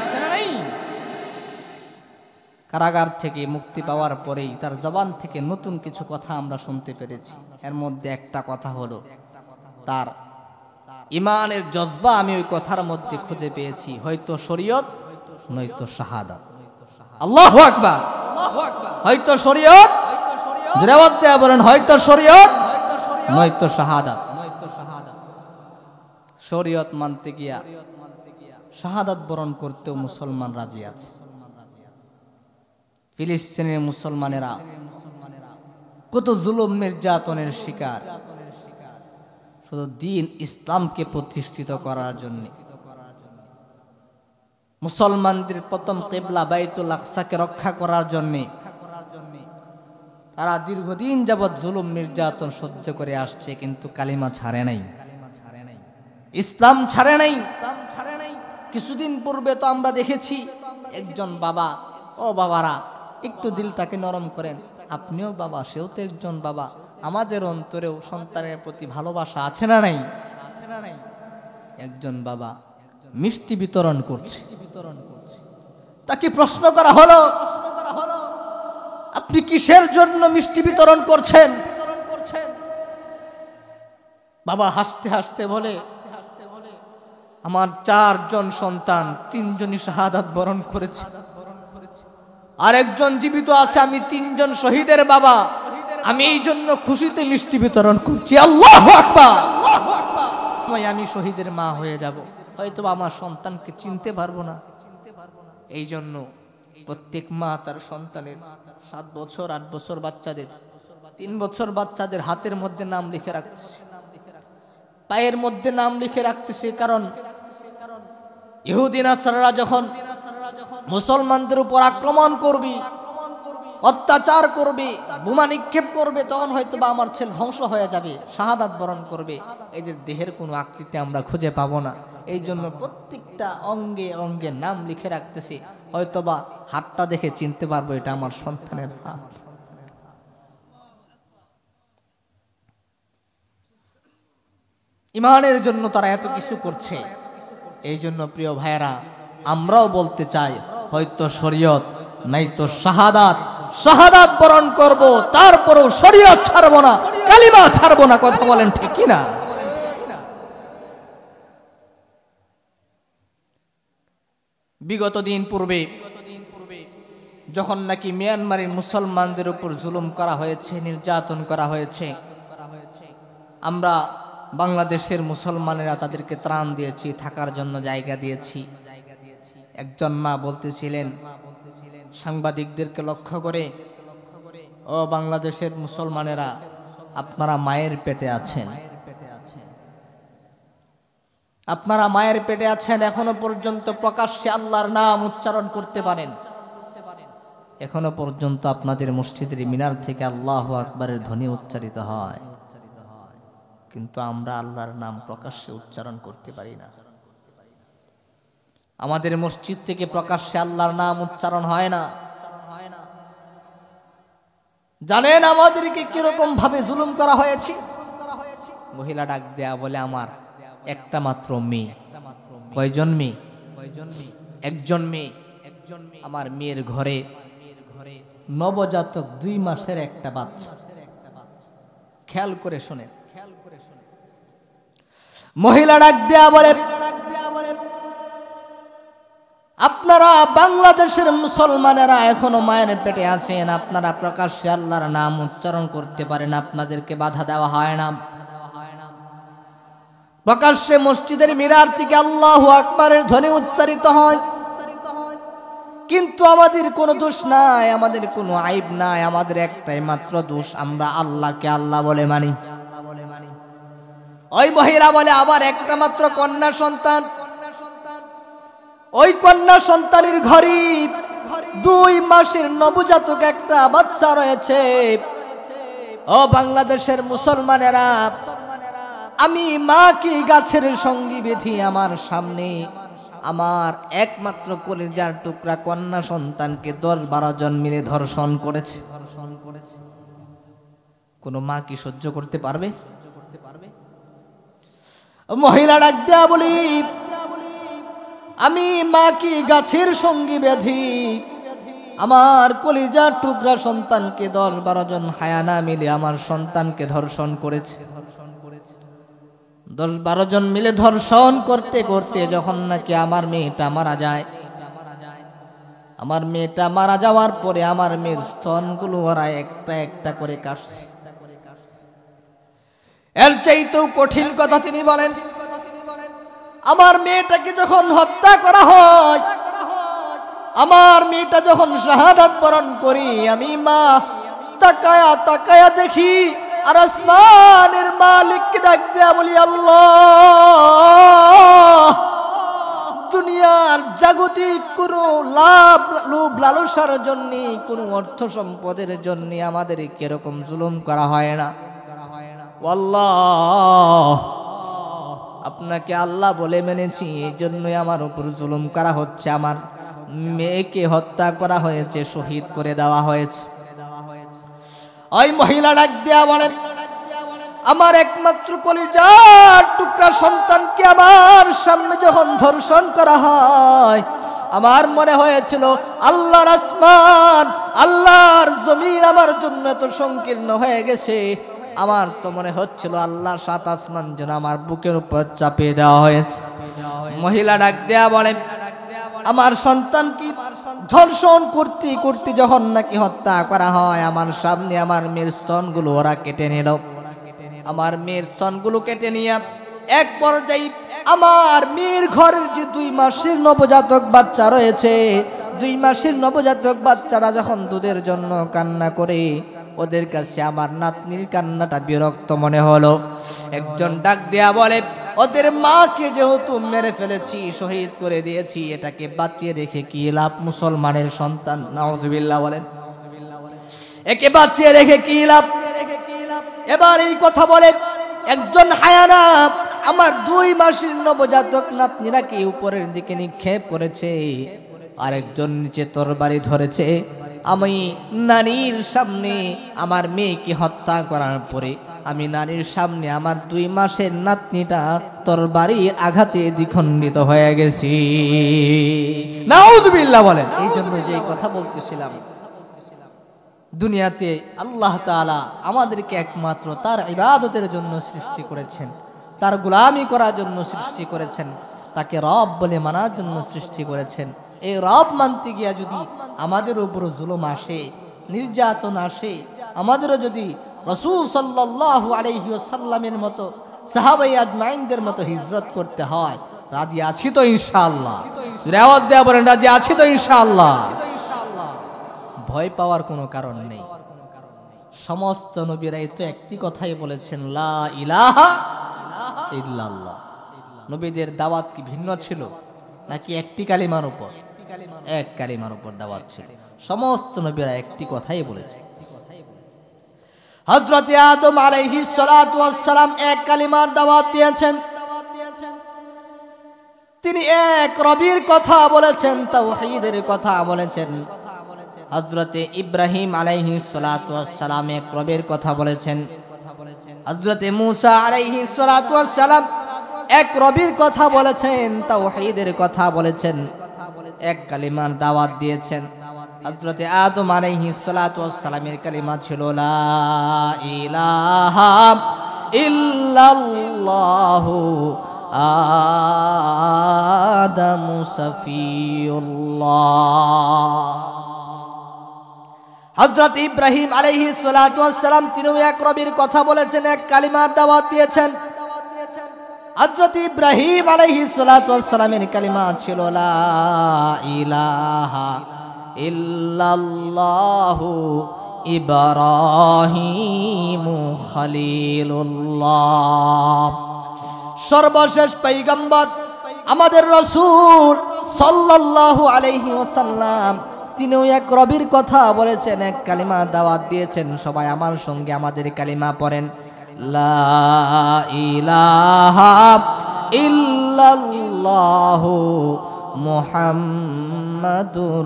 কারাগার থেকে মুক্তি পাওয়ার পরেই তার জবান থেকে নতুন কিছু কথা আমরা শুনতে পেরেছি। এর মধ্যে একটা কথা হলো তার ইমানের জজবা আমি ওই কথার মধ্যে খুঁজে পেয়েছি, হয়তো শরীয়ত নয়তো শাহাদাত। আল্লাহু আকবার। হয়তো শরীয়ত, জোরাওয়াত দেয়া বলেন, হয়তো শরীয়ত নয়তো শাহাদাত। শরীয়ত মানতে গিয়া শাহাদাত বরণ করতেও মুসলমান রাজি আছে। ফিলিস্তিনের মুসলমানেরা কত জুলুম নির্যাতনের শিকার, শুধু দ্বীন ইসলামকে প্রতিষ্ঠিত করার জন্য। মুসলমানদের প্রথম কিবলা বাইতুল আকসাকে রক্ষা করার জন্য তারা দীর্ঘদিন যাবৎ জুলুম নির্যাতন সহ্য করে আসছে, কিন্তু কালিমা ছাড়ে নাই, ইসলাম ছাড়ে নাই। কিছুদিন পূর্বে তো আমরা দেখেছি একজন বাবা, ও বাবারা একটু দিলটাকে নরম করেন, আপনিও বাবা, সেও তো একজন বাবা, আমাদের অন্তরেও সন্তানের প্রতি ভালোবাসা আছে না নাই? একজন বাবা মিষ্টি বিতরণ করছে, তাকে প্রশ্ন করা হলো, আপনি কিসের জন্য মিষ্টি বিতরণ করছেন? বাবা হাসতে হাসতে বলে, আমার 4 জন সন্তান, 3 জনই শাহাদাত বরণ করেছে, আরেকজন জীবিত আছে, আমি 3 জন শহীদের বাবা, আমি এই জন্য খুশিতে মিষ্টি বিতরণ করছি। আল্লাহু আকবার। আমি শহীদের মা হয়ে যাব, হয়তো আমার সন্তানকে চিনতে পারবো না। এই জন্য প্রত্যেক মা তার সন্তানের 7 বছর 8 বছর বাচ্চাদের, 3 বছর বাচ্চাদের হাতের মধ্যে নাম লিখে রাখতেছে, পায়ের মধ্যে নাম লিখে রাখতেছে। কারণ ইহুদি নাসারারা যখন মুসলমানদের উপর আক্রমণ করবে, অত্যাচার করবে, বোমা নিক্ষেপ করবে, তখন হয়তো বা আমার ছেলে ধ্বংস হয়ে যাবে, শাহাদাত বরণ করবে, এদের দেহের কোনো আকৃতি আমরা খুঁজে পাবো না। এই জন্য প্রত্যেকটা অঙ্গে অঙ্গে নাম লিখে রাখতেছে, হয়তোবা হাতটা দেখে চিনতে পারবো এটা আমার সন্তানের হাত। ইমানের জন্য তারা এত কিছু করছে। এই জন্য প্রিয় ভাইয়েরা, আমরাও বলতে চাই, হয়তো শরীয়ত নাই তো শাহাদাত, শাহাদাত বরণ করব, তারপরেও শরীয়ত ছাড়বো না, কালিমা ছাড়বো না। কথা বলেন ঠিক কিনা? বিগত দিন পূর্বে যখন নাকি মিয়ানমারের মুসলমানদের উপর জুলুম করা হয়েছে, নির্যাতন করা হয়েছে, আমরা বাংলাদেশের মুসলমানেরা তাদেরকে ত্রাণ দিয়েছি, থাকার জন্য জায়গা দিয়েছি। একজন মা বলতেছিলেন সাংবাদিকদেরকে লক্ষ্য করে, ও বাংলাদেশের মুসলমানেরা, আপনারা মায়ের পেটে আছেন, আপনারা মায়ের পেটে আছেন, এখনো পর্যন্ত প্রকাশ্যে আল্লাহর নাম উচ্চারণ করতে পারেন, এখনো পর্যন্ত আপনাদের মসজিদের মিনার থেকে আল্লাহু আকবারের ধ্বনি উচ্চারিত হয়, কিন্তু আমরা আল্লাহর নাম প্রকাশ্যে উচ্চারণ করতে পারি না। আমাদের মসজিদ থেকে প্রকাশ্যে আল্লাহর নাম উচ্চারণ হয় না। জানেন আমাদেরকে কিরকম ভাবে জুলুম করা হয়েছে? মহিলা ডাক দেয়া বলে, আমার একটা মাত্র মেয়ে। কয়জন মেয়ে? একজন মেয়ে। আমার মেয়ের ঘরে নবজাতক 2 মাসের একটা বাচ্চা। খেয়াল করে শোনেন, মহিলা ডাক দেয়া বলে, আপনারা বাংলাদেশের মুসলমানেরা এখনো মায়ের পেটে আছেন, আপনারা প্রকাশ্যে আল্লাহর নাম উচ্চারণ করতে পারেন, আপনাদেরকে বাধা দেওয়া হয় না। প্রকাশ্যে মসজিদের মিনার থেকে আল্লাহু আকবারের ধ্বনি উচ্চারিত হয়, কিন্তু আমাদের কোনো দোষ নাই, আমাদের কোনো আইব নাই, আমাদের একটাই মাত্র দোষ, আমরা আল্লাহকে আল্লাহ বলে মানি। ওই মহিলা বলে, আবার একটা মাত্র কন্যা সন্তান, ওই কন্যা সন্তানের ঘরে 2 মাসের নবজাতক একটা বাচ্চা রয়েছে। ও বাংলাদেশের মুসলমানেরা, আমি মাকে গাছের সঙ্গী বেঁধে আমার সামনে আমার একমাত্র কলিজার টুকরা কন্যা সন্তানকে 10-12 জন মিলে ধর্ষণ করেছে। কোন মা কি সহ্য করতে পারবে? মহিলা ডাক দেয়া বলি, আমি মাকে গাছের সঙ্গী বেঁধে আমার কলিজার টুকরা সন্তানকে 10-12 জন হায়ানা মিলে আমার সন্তানকে ধর্ষণ করেছে। 10-12 জন মিলে ধর্ষণ করতে করতে যখন নাকি আমার মেয়েটা মারা যায়, আমার মেয়েটা মারা যাওয়ার পরে আমার মেয়ের স্তনগুলো ওরা একটা একটা করে কাটছে। এর চাইতেও কঠিন কথা তিনি বলেন, আমার মেয়েটাকে যখন হত্যা করা হয়, আমার মেয়েটা যখন শাহাদাত বরণ করি, আমি মা তাকায়া তাকায়া দেখি আর আসমানের মালিককে ডাক দেয়া বলি, আল্লাহ, দুনিয়ার জাগতিক কোন লাভ লোভ লালসার জন্য, কোন অর্থ সম্পদের জন্য আমাদের কিরকম জুলুম করা হয় না। আল্লাহ, আপনাকে আল্লাহ বলে মেনেছি, এই জন্যই আমার উপর জুলুম করা হচ্ছে, আমার মেয়েকে হত্যা করা হয়েছে, শহীদ করে দেওয়া হয়েছে। ওই মহিলা ডাক দেয়া বলেন, আমার একমাত্র কলিজার টুকরা সন্তানকে আমার সামনে যখন ধর্ষণ করা হয়, আমার মনে হয়েছিল আল্লাহর আসমান আল্লাহর জমিন আমার জন্য এত সংকীর্ণ হয়ে গেছে। আমার তো মনে হচ্ছিল আল্লাহর 7 আসমান যেন আমার বুকের উপর চাপিয়ে দেওয়া হয়েছে। মহিলা ডাক দেয়া বলেন, আমার সন্তান কি ধর্ষণ করতে করতে যখন নাকি হত্যা করা হয়, আমার সামনে আমার মেয়ের স্তনগুলো ওরা কেটে নিল। আমার মেয়ের স্তনগুলো কেটে নিয়ে এক পর্যায়ে আমার মেয়ের ঘরের যে 2 মাসের নবজাতক বাচ্চা রয়েছে, 2 মাসের নবজাতক বাচ্চারা যখন দুধের জন্য কান্না করে, ওদের কাছে আমার নাতনির কান্নাটা বিরক্ত মনে হলো। একজন ডাক দেয়া বলে, ওদের মাকে যেহেতু মেরে ফেলেছি, শহীদ করে দিয়েছি, এটাকে বাঁচিয়ে রেখে কি লাভ? মুসলমানের সন্তান, নাউজুবিল্লাহ বলেন, একে বাঁচিয়ে রেখে কি লাভ? এবার এই কথা বলে একজন হায়ানা আমার 2 মাসের নবজাতক নাতনিরাকে উপরের দিকে নিক্ষেপ করেছে, আরেকজন নিচে তরবারি ধরেছে। আমি নানির সামনে আমার মেয়েকে হত্যা করার পরে আমি নানির সামনে আমার 2 মাসের নাতনিটা তরবারি আঘাতে দ্বিখণ্ডিত হয়ে গেছি। নাউজুবিল্লাহ বলেন। এই জন্য যে কথা বলতেছিলাম, দুনিয়াতে আল্লাহ তাআলা আমাদেরকে একমাত্র তার ইবাদতের জন্য সৃষ্টি করেছেন, তার গোলামি করার জন্য সৃষ্টি করেছেন, তাকে রব বলে মানার জন্য সৃষ্টি করেছেন। এই রব মানতে গিয়া যদি আমাদের উপর জুলুম আসে, নির্যাতন আসে, আমাদেরও যদি রাসূল সাল্লাল্লাহু আলাইহি ওয়াসাল্লামের মতো সাহাবায়ে আজমাইনদের মতো হিজরত করতে হয়, রাজি আছি তো ইনশাআল্লাহ? রেওয়াজ দেয়া বলেন, রাজি আছি তো ইনশাআল্লাহ? ভয় পাওয়ার কোনো কারণ নেই। সমস্ত নবীরাই তো একটি কথাই বলেছেন, লা ইলাহা ইল্লাল্লাহ। নবীদের দাওয়াত কি ভিন্ন ছিল নাকি একটি কালিমার উপর? এক কালিমার উপর দাওয়াত ছিল। সমস্ত নবীরা একটি কথাই বলেছে। হযরত আদম আলাইহিস সালাতু ওয়াস সালাম এক কালিমার দাওয়াত দিয়েছেন। তিনি এক রবের কথা বলেছেন, তাওহীদের কথা বলেছেন। হযরত ইব্রাহিম আলাইহিস সালাতু ওয়াস সালাম এক রবের কথা বলেছেন। হযরত মূসা আলাইহিস সালাতু ওয়াস সালাম এক রবের কথা বলেছেন, তাওহীদের কথা বলেছেন, এক কালিমার দাওয়াত দিয়েছেন। হযরত আদম আলাইহিস সালাতু ওয়াস সালামের কালিমা ছিল লা ইলাহা ইল্লাল্লাহু আদামু সাফিউল্লাহ। হযরত ইব্রাহিম আলাইহিস সালাতু ওয়াস সালাম তিনিও এক রবের কথা বলেছেন, এক কালিমার দাওয়াত দিয়েছেন। হযরত ইব্রাহিম আলাইহিস সালাতু ওয়াস সালামের কালিমা ছিল লা ইলাহা ইল্লাল্লাহু ইব্রাহিমু খলিলুল্লাহ। সর্বশেষ পয়গম্বর আমাদের রাসূল সাল্লাল্লাহু আলাইহি ওয়াসাল্লাম তিনিও এক রবের কথা বলেছেন, এক কালিমা দাওয়াত দিয়েছেন। সবাই আমার সঙ্গে আমাদের কালিমা পড়েন, লা ইলাহা ইল্লাল্লাহু মুহাম্মাদুর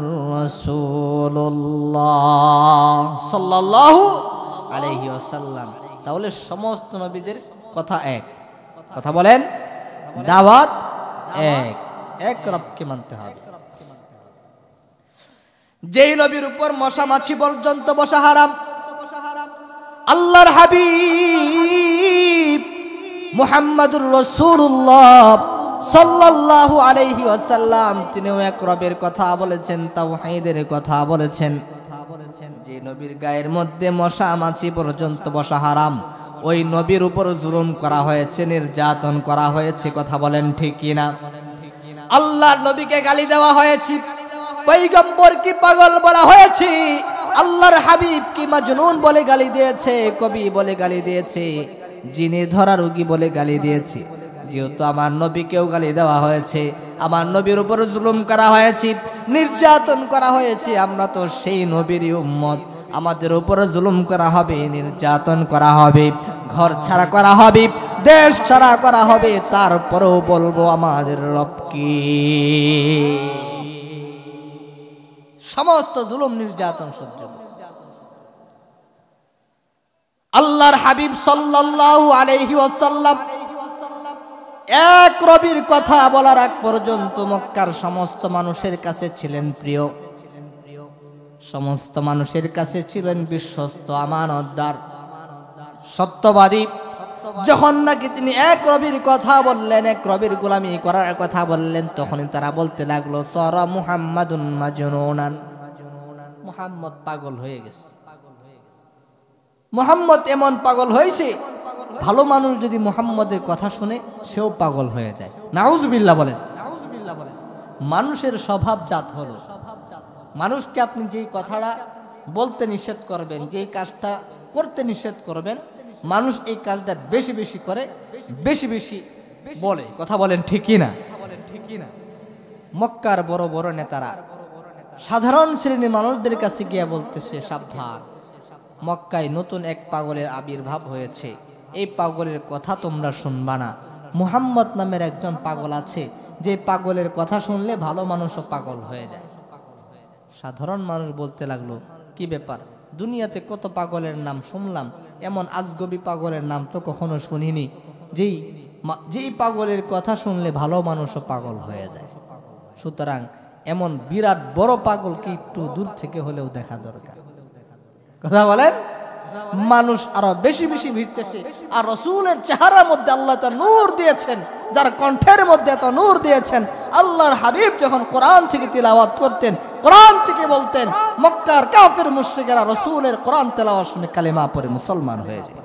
রাসূলুল্লাহ সাল্লাল্লাহু আলাইহি ওয়াসাল্লাম। তাহলে সমস্ত নবীদের কথা এক। কথা বলেন, দাওয়াত এক, এক রবকে মানতে হবে। যেই নবীর উপর মশা মাছি পর্যন্ত বসা হারাম, আল্লাহর হাবিব মুহাম্মাদুর রাসূলুল্লাহ সাল্লাল্লাহু আলাইহি ওয়াসাল্লাম তিনিও এক রবের কথা বলেছেন, তাওহীদের কথা বলেছেন। যে নবীর গায়ের মধ্যে মশা মাছি পর্যন্ত বসা হারাম, ওই নবীর উপর জুলুম করা হয়েছে, নির্যাতন করা হয়েছে। কথা বলেন ঠিক কিনা? আল্লাহর নবীকে গালি দেওয়া হয়েছে, পয়গম্বর কি পাগল বলা হয়েছে, আল্লাহর হাবিব কি মাজনুন বলে গালি দিয়েছে, কবি বলে গালি দিয়েছে, জিনে ধরা রোগী বলে গালি দিয়েছে। যেহেতু আমার নবীকেও গালি দেওয়া হয়েছে, আমার নবীর উপর জুলুম করা হয়েছে, নির্যাতন করা হয়েছে, আমরা তো সেই নবীরই উম্মত। আমাদের উপর জুলুম করা হবে, নির্যাতন করা হবে, ঘর ছাড়া করা হবে, দেশ ছাড়া করা হবে, তারপরেও বলবো আমাদের রব কি। সমস্ত জুলুম নির্যাতন সহ্য। আল্লাহর হাবিব সাল্লাল্লাহু আলাইহি ওয়াসাল্লাম এক রবির কথা বলার আগ পর্যন্ত মক্কার সমস্ত মানুষের কাছে ছিলেন প্রিয়, সমস্ত মানুষের কাছে ছিলেন বিশ্বস্ত, আমানতদার, সত্যবাদী। যখন নাকি তিনি এক রবির কথা বললেন, এক রবির গোলামি করার কথা বললেন, তখনই তারা বলতে লাগলো সারা মুহাম্মাদুন মাজনুনান, মুহাম্মদ পাগল হয়ে গেছে। মুহাম্মদ এমন পাগল হয়েছে, ভালো মানুষ যদি মুহাম্মদের কথা শুনে সেও পাগল হয়ে যায়। নাউজুবিল্লাহ বলেন। মানুষের স্বভাবজাত হলো, মানুষকে আপনি যেই কথাটা বলতে নিষেধ করবেন, যেই কাজটা করতে নিষেধ করবেন, মানুষ এই কাজটা বেশি বেশি করে, বেশি বেশি বলে। কথা বলেন ঠিক কি না? মক্কার বড় বড় নেতারা সাধারণ শ্রেণীর মানুষদের কাছে গিয়ে বলতেছে, সাবধান, মক্কায় নতুন এক পাগলের আবির্ভাব হয়েছে, এই পাগলের কথা তোমরা শুনবা না। মুহাম্মদ নামের একজন পাগল আছে, যে পাগলের কথা শুনলে ভালো মানুষও পাগল হয়ে যায়। সাধারণ মানুষ বলতে লাগলো, কি ব্যাপার, দুনিয়াতে কত পাগলের নাম শুনলাম, এমন আজগবি পাগলের নাম তো কখনো শুনিনি, যেই পাগলের কথা শুনলে ভালো মানুষও পাগল হয়ে যায়। সুতরাং এমন বিরাট বড় পাগল কি একটু দূর থেকে হলেও দেখা দরকার। কথা বলেন। মানুষ আরো বেশি বেশি ভিড়তেছে, আর রাসূলের চেহারার মধ্যে আল্লাহ তাআলা নূর দিয়েছেন, যার কণ্ঠের মধ্যে এত নূর দিয়েছেন। আল্লাহর হাবিব যখন কোরআন থেকে তিলাওয়াত করতেন, কোরআন থেকে বলতেন, মক্কার কাফের মুশরিকরা রাসূলের কোরআন তেলাওয়াত শুনে কালেমা পড়ে মুসলমান হয়ে যায়।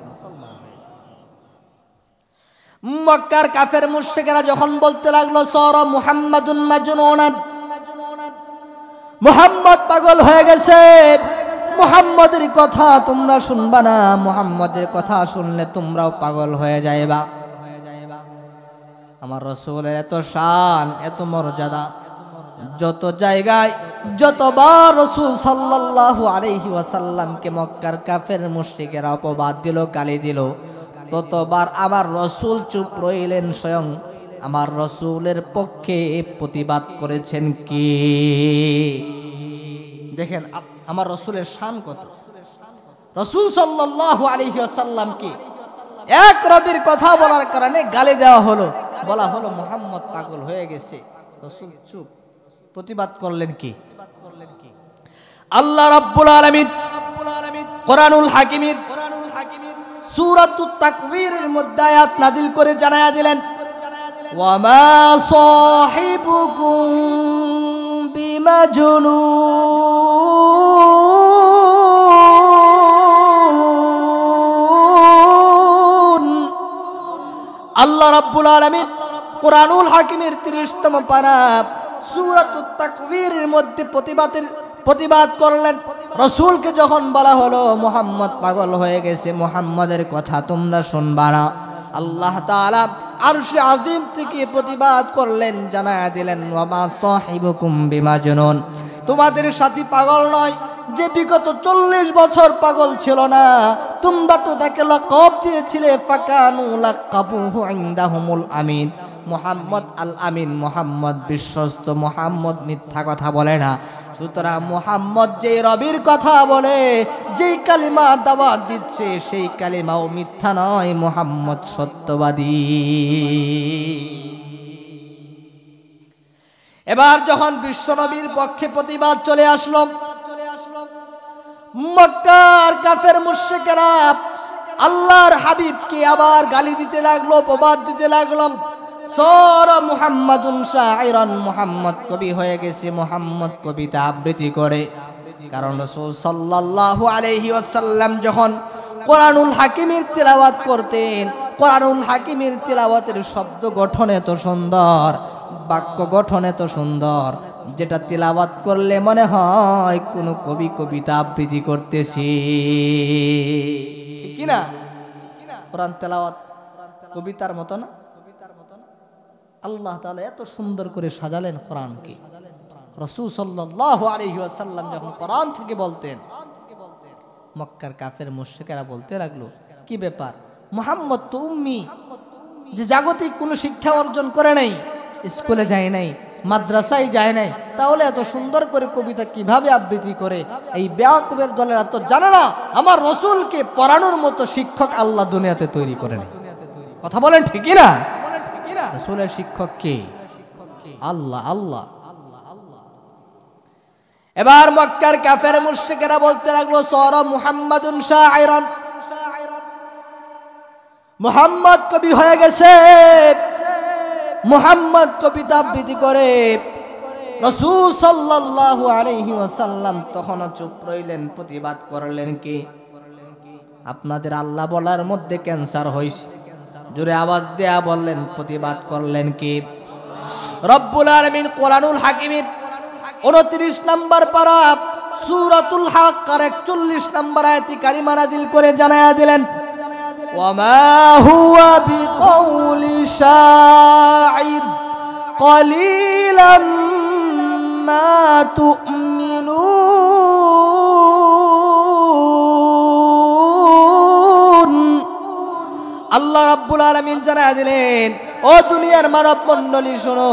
মক্কার কাফের মুশরিকরা যখন বলতে লাগলো সারা মুহাম্মাদুন মাজনুনান, মুহাম্মদ পাগল হয়ে গেছে, মুহাম্মদের কথা তোমরা শুনবা না, মুহাম্মদের কথা শুনলে তোমরাও পাগল হয়ে যাইবা। আমার রাসূলের এত শান, এত মর্যাদা, যত জায়গায় যতবার রাসূল সাল্লাল্লাহু আলাইহি ওয়াসাল্লামকে মক্কার কাফের মুশরিকেরা অপবাদ দিল, গালি দিল, ততবার আমার রাসূল চুপ রইলেন। স্বয়ং আমার রাসূলের পক্ষে প্রতিবাদ করেছেন কি? দেখেন আমার রাসূলের শান কত। রাসূল সাল্লাল্লাহু আলাইহি ওয়াসাল্লামকে এক রবির কথা বলার কারণে গালি দেওয়া হলো, বলা হলো মুহাম্মদ পাগল হয়ে গেছে, রাসূল চুপ। প্রতিবাদ করলেন কি? আল্লাহ রাব্বুল আলামিন কোরআনুল হাকিমের সূরাতুত তাকবীরের মধ্যে আয়াত নাযিল করে জানায়া দিলেন, ওয়া মা সাহিবুকুম বিমাজনুন, আল্লাহ রাব্বুল আলামিন কোরআনুল হাকিমের 30তম পারা সূরাতুত তাকবীরের মধ্যে প্রতিবাদ করলেন। রাসূলকে যখন বলা হলো মুহাম্মদ পাগল হয়ে গেছে, মুহাম্মদের কথা তোমরা শুনবা না, আল্লাহ তাআলা আরশে আজিম থেকে প্রতিবাদ করলেন, জানায়া দিলেন, ওয়া মা সাহিবুকুম বিমাজনুন, তোমাদের সাথী পাগল নয়, যে বিগত 40 বছর পাগল ছিল না, তোমরা তো তাকে লাকাব দিয়েছিলে, ফাকানু লাকাবুহু ইনদাহুমুল আমিন, মুহাম্মদ আল আমিন, মুহাম্মদ বিশ্বস্ত, মুহাম্মদ মিথ্যা কথা বলে না। সুতরাং মুহাম্মদ যেই রবির কথা বলে, যেই কালিমা দাওয়াত দিচ্ছে, সেই কালিমাও মিথ্যা নয়, মুহাম্মদ সত্যবাদী। এবার যখন বিশ্বনবীর পক্ষে প্রতিবাদ চলে আসলো, মক্কার কাফের মুশরিকরা আল্লাহর হাবিবকে আবার গালি দিতে লাগলো, প্রবাদ দিতে লাগলো, সারা মুহাম্মাদুন শাইরান, মুহাম্মদ কবি হয়ে গেছে, মুহাম্মদ কবিতা আবৃত্তি করে। কারণ রাসূল সাল্লাল্লাহু আলাইহি ওয়াসাল্লাম যখন কোরআনুল হাকিমের তিলাওয়াত করতেন, কোরআনুল হাকিমের তিলাওয়াতের শব্দ গঠন এত সুন্দর, বাক্য গঠন এত সুন্দর, যেটা তিলাওয়াত করলে মনে হয় কোনো কবি কবিতা আবৃত্তি করতেছি, ঠিক কি না? কোরআন তেলাওয়াত কবিতার মতো না? আল্লাহ তাআলা এত সুন্দর করে সাজালেন কোরআনকে। রাসূল সাল্লাল্লাহু আলাইহি ওয়াসাল্লাম যখন কোরআন থেকে বলতেন, মক্কার কাফের মুশরিকেরা বলতে লাগলো, কি ব্যাপার, মুহাম্মদ তো উম্মি, যে জাগতিক কোনো শিক্ষা অর্জন করে নাই, স্কুলে যায় নাই, মাদ্রাসায় যায় নাই, তাহলে এত সুন্দর করে কবিতা কিভাবে আবৃত্তি করে? এই বেয়াকুবের দলের এত জানে না আমার রসুলকে পড়ানোর মতো শিক্ষক আল্লাহ দুনিয়াতে তৈরি করেন। কথা বলেন ঠিকই না? রসুলের শিক্ষক কে? আল্লাহ। আল্লাহ। এবার মক্কার কাফের মুশরিকেরা বলতে লাগলো সারা মুহাম্মাদুন শাইরান, মুহাম্মদ কবি হয়ে গেছে, মুহাম্মদ কবিতা আবৃত্তি করে। রাসূল সাল্লাল্লাহু আলাইহি ওয়াসাল্লাম তখনও চুপ রইলেন, প্রতিবাদ করলেন কি? আপনাদের আল্লাহ বলার মধ্যে ক্যান্সার হইছে, জোরে আওয়াজ দেয়া বললেন, প্রতিবাদ করলেন কি? রব্বুল আলামিন কোরআনুল হাকিমের 29 নম্বর পারা সূরাতুল হক আর 41 নম্বর আয়াতে কারিমা নাযিল করে জানায়া দিলেন, ওয়ামা হুয়া বিকাউলি শাইর কলিলাম মা তুমিনুন। আল্লাহ রাব্বুল আলামিন জানায়া দিলেন, ও দুনিয়ার মানব মণ্ডলী শোনো,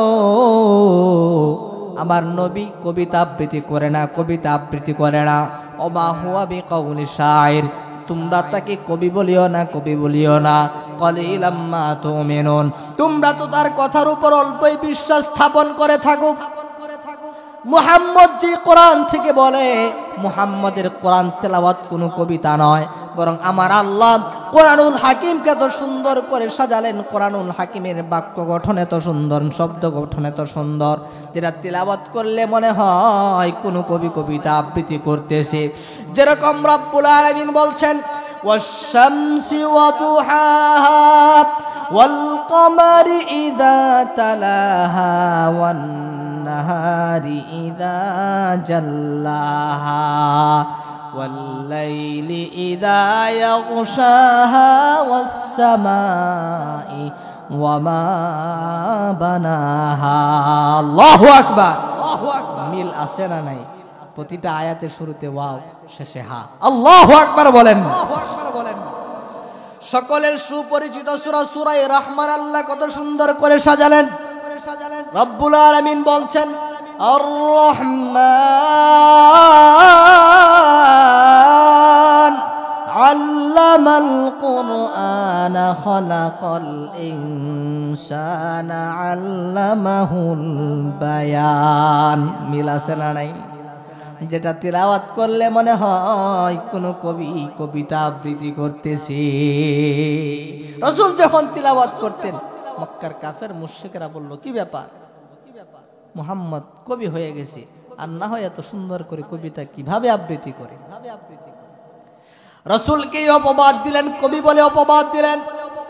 আমার নবী কবিতা আবৃত্তি করে না, কবিতা আবৃত্তি করে না। ওমা হুয়া বিকাউলি শাইর, তোমরা তাকে কবি বলিও না, কবি বলিও না। কলিলাম মা তুমিনুন, তোমরা তো তার কথার উপর অল্পই বিশ্বাস স্থাপন করে থাকো। মুহাম্মদ যে কোরআন থেকে বলে, মুহাম্মদের কোরআন তেলাওয়াত কোনো কবিতা নয়, বরং আমার আল্লাহ কোরআনুল হাকিমকে এত সুন্দর করে সাজালেন। কোরআনুল হাকিমের বাক্য গঠন এত সুন্দর, শব্দ গঠন এত সুন্দর, যেটা তিলাওয়াত করলে মনে হয় কোনো কবি কবিতা আবৃত্তি করতেছে। যেরকম রব্বুল আলামিন বলছেন, ওয়াশ-শামসি ওয়া দুহাহা ওয়াল কমারি ইযা তালাহা ওয়ান নাহারি ইযা জাল্লাহা والليل إذا يغشاها والسماء وما بناها। আল্লাহু আকবার। মিল আছে না নাই? প্রতিটা আয়াতের শুরুতে ওয়াও, শেষে হা। আল্লাহু আকবার বলেন। সকলের সুপরিচিত সূরা সূরা রহমান আল্লাহ কত সুন্দর করে সাজালেন। রব্বুল আলামিন বলছেন, আর রহমান আল্লামাল কুরআনা খালাকাল ইনসানা আল্লামাহুল বায়ান। মিল আছে না নাই? যেটা তিলাওয়াত করলে মনে হয় কোনো কবি কবিতা আবৃত্তি করতেছে। রাসূল যখন তিলাওয়াত করতেন, মক্কার কাফের মুশরিকরা বলল, কি ব্যাপার, মুহাম্মদ কবি হয়ে গেছে, আর না হয় এত সুন্দর করে কবিতা কিভাবে আবৃত্তি করে? রাসূলকে অপবাদ দিলেন, কবি বলে অপবাদ দিলেন।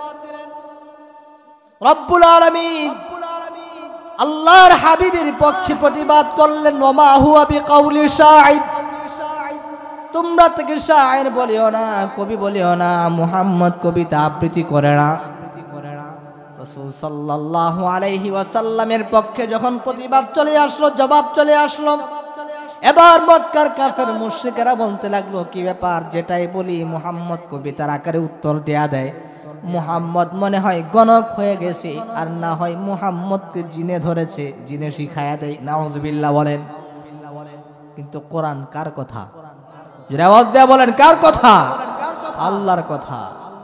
রব্বুল আলামিন আল্লাহর হাবিবের পক্ষে প্রতিবাদ করলেন, ওমা হুয়া বিকাউলি শাইর, তোমরা থেকে শাইর বলিও না, কবি বলিও না, মুহাম্মদ কবিতা আবৃত্তি করে না। রাসূল সাল্লাল্লাহু আলাইহি ওয়াসাল্লামের পক্ষে যখন প্রতিবাদ চলে আসলো, জবাব চলে আসলো, এবার মক্কার কাফের মুশরিকেরা বলতে লাগলো, কি ব্যাপার, যেটাই বলি মুহাম্মদ কবিতার আকারে উত্তর দেয়া দেয়। মুহাম্মদ মনে হয় গণক হয়ে গেছে, আর না হয় মুহাম্মদকে জিনে ধরেছে, জিনে শিখায়া দেয়। নাউজুবিল্লাহ বলেন। কিন্তু কোরআন কার কথা? যারা আওয়াজ দেয়া বলেন, কার কথা? আল্লাহর কথা।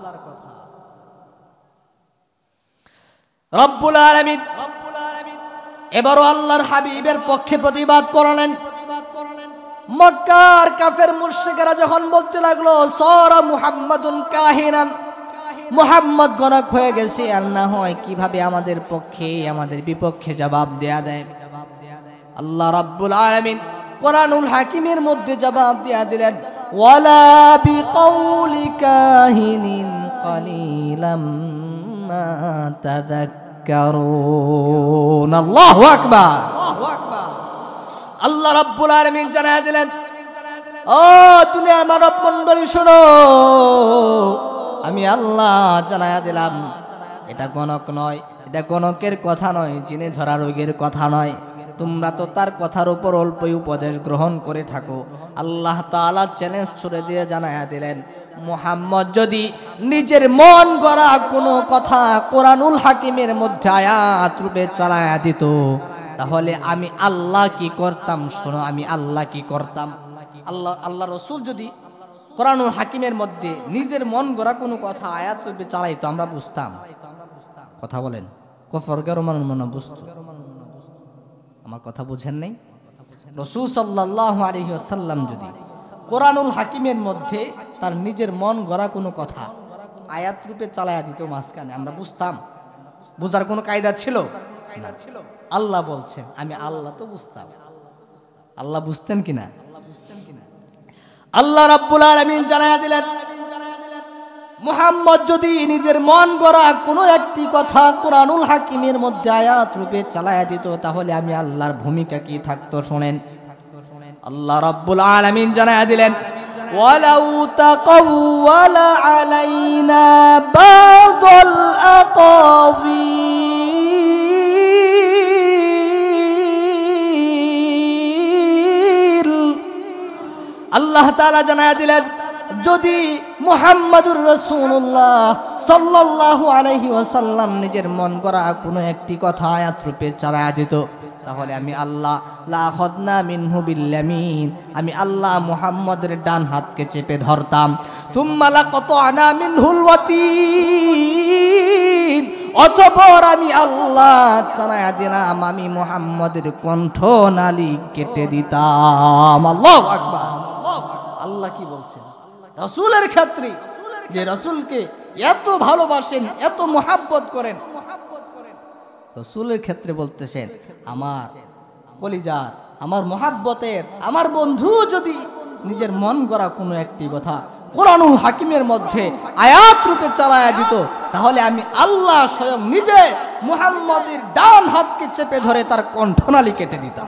রব্বুল আলামিন এবারও আল্লাহর হাবিবের পক্ষে প্রতিবাদ করলেন। মক্কার কাফের মুশরিকেরা যখন বলতে লাগলো, সারা মুহাম্মাদুন কাহিনান, মুহাম্মদ গণক হয়ে গেছে, আর না হয় কিভাবে আমাদের পক্ষে আমাদের বিপক্ষে জবাব দেয়া দেয়। আল্লাহ রাব্বুল আলামিন কোরআনুল হাকিমের মধ্যে জবাব দেয়া দিলেন, ওয়ালা বিকাউলি কাহিনিন কালিলাম মা তাযাক্কারুন। আল্লাহু আকবার। আল্লাহ রাব্বুল আলামিন জানায়া দিলেন, ও দুনিয়ার মানব মণ্ডলী শোনো, আমি আল্লাহ জানায়া দিলাম, এটা গণক নয়, এটা গণকের কথা নয়, জিনে ধরা রোগের কথা নয়। তোমরা তো তার কথার উপর অল্পই উপদেশ গ্রহণ করে থাকো। আল্লাহ তাআলা চ্যালেঞ্জ ছুড়ে দিয়ে জানায়া দিলেন, মুহাম্মদ যদি নিজের মন গড়া কোনো কথা কোরআনুল হাকিমের মধ্যে আয়াত রূপে চালায়া দিত, তাহলে আমি আল্লাহ কি করতাম? শোনো, আমি আল্লাহ কি করতাম। আল্লাহ রসুল যদি কোরআনুল হাকিমের মধ্যে নিজের মন গড়া কোনো কথা আয়াত রূপে চালাইতো, আমরা বুঝতাম। কথা বলেন, কফর গরমান মনে বুঝতো। আমার কথা বুঝেন নাই? রাসূল সাল্লাল্লাহু আলাইহি ওয়াসাল্লাম যদি কোরআনুল হাকিমের মধ্যে তার নিজের মন গড়া কোনো কথা আয়াত রূপে চালায়া দিত মাঝখানে, আমরা বুঝতাম? বুঝার কোনো কায়দা ছিল না। আল্লাহ বলছেন, আমি আল্লাহ তো বুঝতাম। আল্লাহ বুঝতেন কিনা? আল্লাহ রাব্বুল আলামিন জানায়া দিলেন, মুহাম্মদ যদি নিজের মন গড়া কোনো একটি কথা কোরআনুল হাকিমের মধ্যে আয়াত রূপে চালায়া দিত, তাহলে আমি আল্লাহর ভূমিকা কি থাকতো শোনেন। আল্লাহ রাব্বুল আলামিন জানায়া দিলেন, ওয়ালাউ তাকাওয়ালা আলাইনা বা'দাল আকাবির। আল্লাহ তাআলা জানায়া দিলেন, যদি মুহাম্মাদুর রাসূলুল্লাহ সাল্লাল্লাহু আলাইহি ওয়াসাল্লাম নিজের মন গড়া কোনো একটি কথা আয়াত রূপে চালায়া দিত, তাহলে আমি আল্লাহ লা আখাযনা মিনহু বিল-ইয়ামিন, আমি আল্লাহ মুহাম্মাদের ডান হাতকে চেপে ধরতাম। সুম্মা লাকাতা'না মিনহুল ওয়াতিন, অতঃপর আমি আল্লাহ জানায়া দিলাম, আমি মুহাম্মাদের কণ্ঠনালী কেটে দিতাম। আল্লাহু আকবার। আল্লাহ কি বলছেন রাসূলের ক্ষেত্রে, যে রাসূলকে এত ভালোবাসেন, এত মুহাব্বত করেন, রাসূলের ক্ষেত্রে বলতেছেন, আমার কলিজার, আমার মুহাব্বতের, আমার বন্ধু যদি নিজের মন গড়া কোনো একটি কথা কোরআনুল হাকিমের মধ্যে আয়াত রূপে চালায়া দিত, তাহলে আমি আল্লাহ স্বয়ং নিজে মুহাম্মাদের ডান হাতকে চেপে ধরে তার কণ্ঠনালী কেটে দিতাম।